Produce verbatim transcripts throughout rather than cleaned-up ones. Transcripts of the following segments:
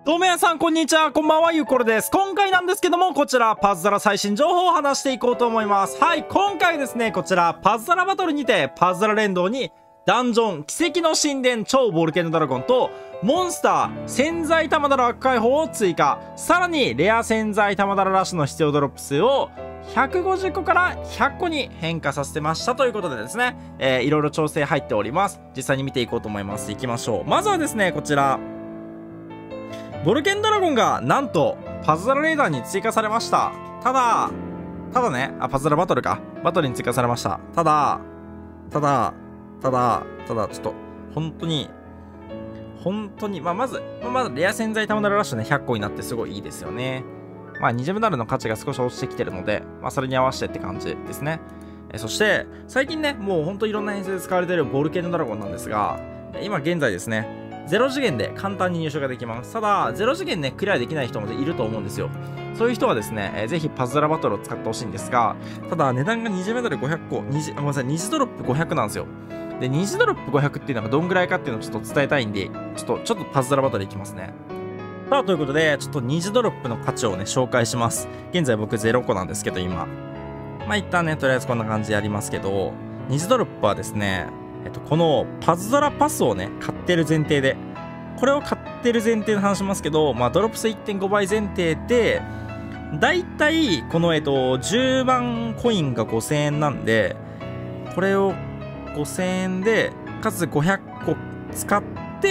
どうも皆さんこんにちは、こんばんは、ゆうころです。今回なんですけども、こちらパズドラ最新情報を話していこうと思います。はい、今回ですね、こちらパズドラバトルにてパズドラ連動にダンジョン奇跡の神殿超ボルケーノドラゴンとモンスター潜在玉だら解放を追加、さらにレア潜在玉だらラッシュの必要ドロップ数をひゃくごじゅっこからひゃっこに変化させてましたということでですね、えー、いろいろ調整入っております。実際に見ていこうと思います。いきましょう。まずはですね、こちらボルケンドラゴンがなんとパズドラレーダーに追加されました。ただただねあパズドラバトルかバトルに追加されました。ただただただただちょっと本当に本当にまあまず、まあ、まずレア潜在玉だらラッシュねひゃっこになってすごいいいですよね。まあにじゅうメダルの価値が少し落ちてきてるので、まあそれに合わせてって感じですね。えそして最近ねもう本当いろんな編成で使われているボルケンドドラゴンなんですが、今現在ですねゼロ次元で簡単に入手ができます。ただ、ゼロ次元ね、クリアできない人もいると思うんですよ。そういう人はですね、えー、ぜひパズドラバトルを使ってほしいんですが、ただ、値段がにじゅうメダルごひゃっこ、にじゅう、ごめんなさい、にじゅうドロップごひゃくなんですよ。で、にじゅうドロップごひゃくっていうのがどんぐらいかっていうのをちょっと伝えたいんで、ちょっと、ちょっとパズドラバトルいきますね。さあ、ということで、ちょっとにじゅうドロップの価値をね、紹介します。現在僕ゼロこなんですけど、今。まあ、一旦ね、とりあえずこんな感じでやりますけど、にじゅうドロップはですね、えっと、このパズドラパスをね、買ってる前提で、これを買ってる前提で話しますけど、まあ、ドロップ数 いってんご 倍前提で、だいたいこの、えっと、じゅうまんコインがごせんえんなんで、これをごせんえんで、かつごひゃっこ使って、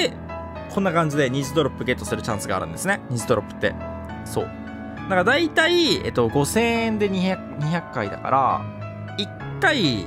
こんな感じでにじゅうドロップゲットするチャンスがあるんですね。にじゅうドロップって。そう。だからだいたい、えっと、ごせんえんでにひゃく、にひゃっかいだから、いっかい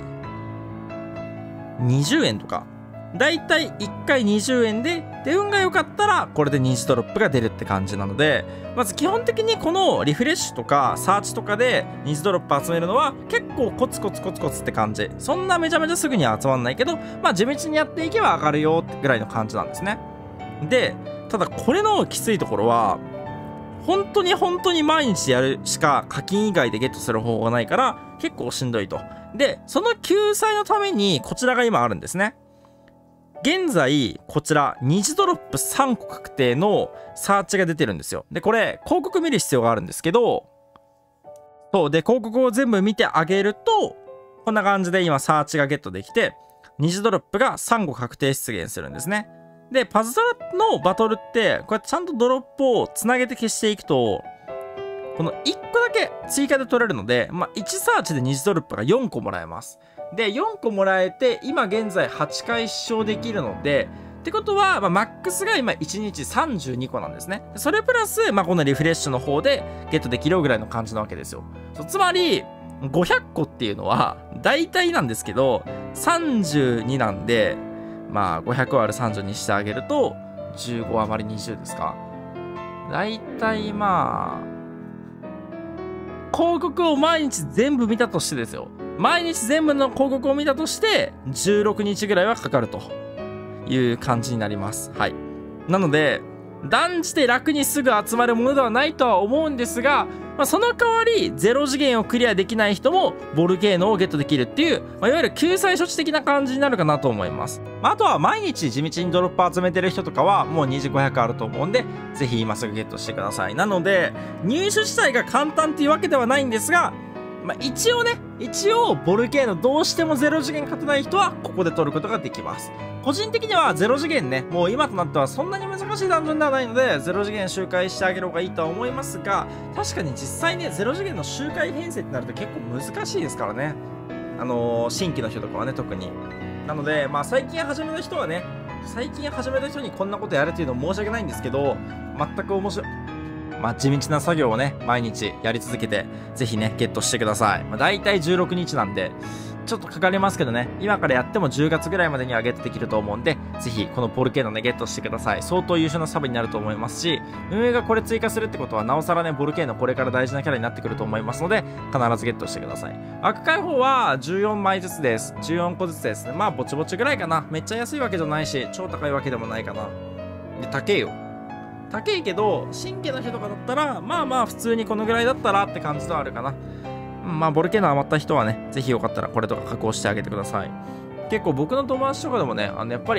にじゅうえんとか。だいたいいっかいにじゅうえんで、で、運が良かったら、これでにじゅうドロップが出るって感じなので、まず基本的にこのリフレッシュとかサーチとかでにじゅうドロップ集めるのは結構コツコツコツコツって感じ。そんなめちゃめちゃすぐには集まんないけど、まあ地道にやっていけば上がるよってぐらいの感じなんですね。で、ただこれのきついところは、本当に本当に毎日やるしか課金以外でゲットする方法がないから、結構しんどいと。で、その救済のためにこちらが今あるんですね。現在、こちら、にじゅうドロップさんこ確定のサーチが出てるんですよ。で、これ、広告見る必要があるんですけど、そう、で、広告を全部見てあげると、こんな感じで今、サーチがゲットできて、にじゅうドロップがさんこ確定出現するんですね。で、パズドラのバトルって、こうやってちゃんとドロップをつなげて消していくと、このいっこだけ追加で取れるので、まあ、いちサーチでにじゅうドロップがよんこもらえます。で、よんこもらえて、今現在はちかい視聴できるので、ってことは、まあ、マックスが今いちにちさんじゅうにこなんですね。それプラス、まあ、このリフレッシュの方でゲットできるぐらいの感じなわけですよ。そうつまり、ごひゃっこっていうのは、大体なんですけど、さんじゅうになんで、まあ、ごひゃくわるさんじゅうにしてあげると、じゅうご余りにじゅうですか。大体まあ、広告を毎日全部見たとしてですよ。毎日全部の広告を見たとして、じゅうろくにちぐらいはかかるという感じになります。はい。なので、断じて楽にすぐ集まるものではないとは思うんですが、まあ、その代わり、ゼロ次元をクリアできない人も、ボルケーノをゲットできるっていう、まあ、いわゆる救済処置的な感じになるかなと思います。まあ、あとは毎日地道にドロップ集めてる人とかは、もうにじゅうごひゃくあると思うんで、ぜひ今すぐゲットしてください。なので、入手自体が簡単っていうわけではないんですが、まあ、一応ね、一応、ボルケーノどうしてもゼロ次元勝てない人は、ここで取ることができます。個人的にはゼロ次元ね、もう今となってはそんなに難しいダンジョンではないので、ゼロ次元周回してあげる方がいいとは思いますが、確かに実際ね、ゼロ次元の周回編成ってなると結構難しいですからね。あのー、新規の人とかはね、特に。なので、まあ最近始めた人はね、最近始めた人にこんなことやるっていうのも申し訳ないんですけど、全く面白い。まあ、地道な作業をね、毎日やり続けて、ぜひね、ゲットしてください。まあ、大体じゅうろくにちなんで、ちょっとかかりますけどね、今からやってもじゅうがつぐらいまでにはゲットできると思うんで、ぜひこのボルケーノね、ゲットしてください。相当優秀なサブになると思いますし、運営がこれ追加するってことは、なおさらね、ボルケーノこれから大事なキャラになってくると思いますので、必ずゲットしてください。悪解放はじゅうよんまいずつです。じゅうよんこずつですね。まあ、ぼちぼちぐらいかな。めっちゃ安いわけじゃないし、超高いわけでもないかな。で、高えよ。高いけど、新規の人とかだったら、まあまあ普通にこのぐらいだったらって感じではあるかな。まあ、ボルケーノ余った人はね、ぜひよかったらこれとか加工してあげてください。結構僕の友達とかでもね、あの、やっぱり、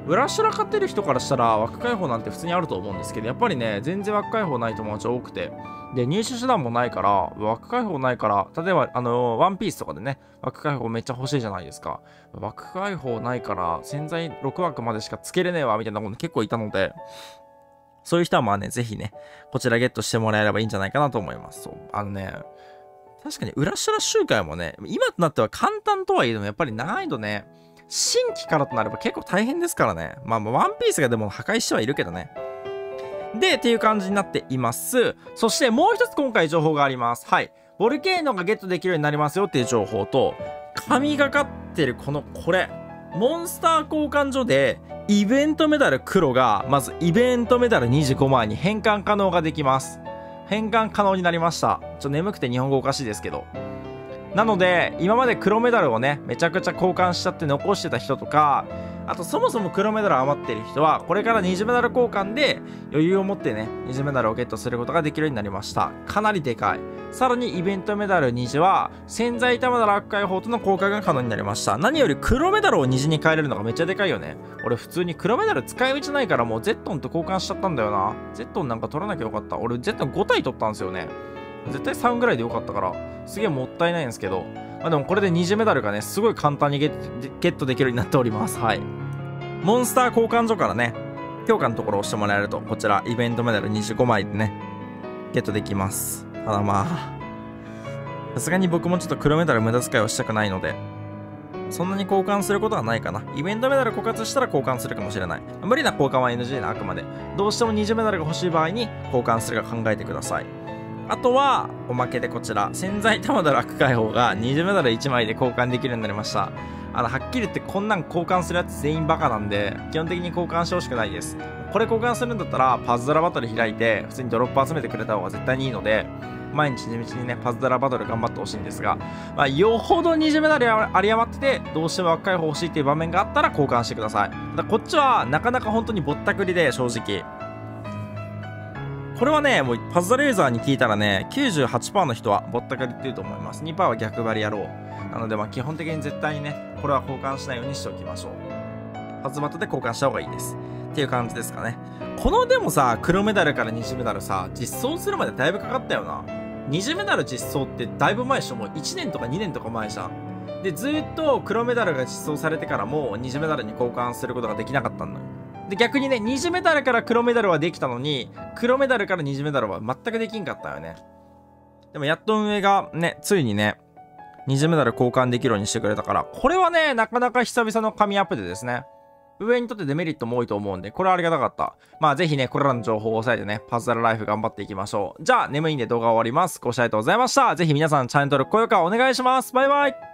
ブラッシュラ勝てる人からしたら枠解放なんて普通にあると思うんですけど、やっぱりね、全然枠解放ない友達多くて、で、入手手段もないから、枠解放ないから、例えば、あのー、ワンピースとかでね、枠解放めっちゃ欲しいじゃないですか。枠解放ないから、潜在ろく枠までしかつけれねえわ、みたいなこと結構いたので、そういう人はまあね、ぜひね、こちらゲットしてもらえればいいんじゃないかなと思います。そう。あのね、確かに、裏シュラ周回もね、今となっては簡単とはいえども、やっぱり難易度ね、新規からとなれば結構大変ですからね。まあ、ワンピースがでも破壊してはいるけどね。で、っていう感じになっています。そしてもう一つ今回情報があります。はい。ボルケーノがゲットできるようになりますよっていう情報と、神がかってるこの、これ。モンスター交換所で、イベントメダル黒が、まずイベントメダルにじゅうごまいに変換可能ができます。変換可能になりました。ちょっと眠くて日本語おかしいですけど。なので、今まで黒メダルをね、めちゃくちゃ交換しちゃって残してた人とか、あとそもそも黒メダル余ってる人は、これから二次メダル交換で余裕を持ってね、二次メダルをゲットすることができるようになりました。かなりでかい。さらにイベントメダルに次は、潜在玉ダラ悪解放との交換が可能になりました。何より黒メダルをに次に変えれるのがめっちゃでかいよね。俺普通に黒メダル使い道ないからもうゼットンと交換しちゃったんだよな。ゼットンなんか取らなきゃよかった。俺ゼットンご体取ったんですよね。絶対さんぐらいでよかったから、すげえもったいないんですけど、まあでもこれで二次メダルがね、すごい簡単にゲッ、ゲットできるようになっております。はい。モンスター交換所からね、強化のところを押してもらえると、こちら、イベントメダルにじゅうごまいでね、ゲットできます。ただまあ、さすがに僕もちょっと黒メダル無駄遣いをしたくないので、そんなに交換することはないかな。イベントメダル枯渇したら交換するかもしれない。無理な交換は エヌジー な、あくまで。どうしても二次メダルが欲しい場合に交換するか考えてください。あとは、おまけでこちら、潜在玉田楽解放が二次メダルいちまいで交換できるようになりました。あの、はっきり言ってこんなん交換するやつ全員バカなんで、基本的に交換してほしくないです。これ交換するんだったら、パズドラバトル開いて、普通にドロップ集めてくれた方が絶対にいいので、毎日地道にね、パズドラバトル頑張ってほしいんですが、まあ、よほど二次メダル有り余ってて、どうしても悪解放欲しいっていう場面があったら交換してください。だこっちは、なかなか本当にぼったくりで、正直。これはね、もうパズドラユーザーに聞いたらね、きゅうじゅうはちパーセント の人はぼったくりって言うと思います。にパーセント は逆張りやろう。なのでまあ基本的に絶対にね、これは交換しないようにしておきましょう。パズバトで交換した方がいいです。っていう感じですかね。このでもさ、黒メダルから二次メダルさ、実装するまでだいぶかかったよな。二次メダル実装ってだいぶ前でしょ。もういちねんとかにねんとか前じゃん。で、ずーっと黒メダルが実装されてからも二次メダルに交換することができなかったんだよ。で、逆にね、二次メダルから黒メダルはできたのに、黒メダルから二次メダルは全くできんかったよね。でもやっと運営がね、ついにね、二次メダル交換できるようにしてくれたから、これはね、なかなか久々の神アップでですね、運営にとってデメリットも多いと思うんで、これはありがたかった。まあぜひね、これらの情報を押さえてね、パズドラライフ頑張っていきましょう。じゃあ、眠いんで動画終わります。ご視聴ありがとうございました。ぜひ皆さんチャンネル登録、高評価お願いします。バイバイ。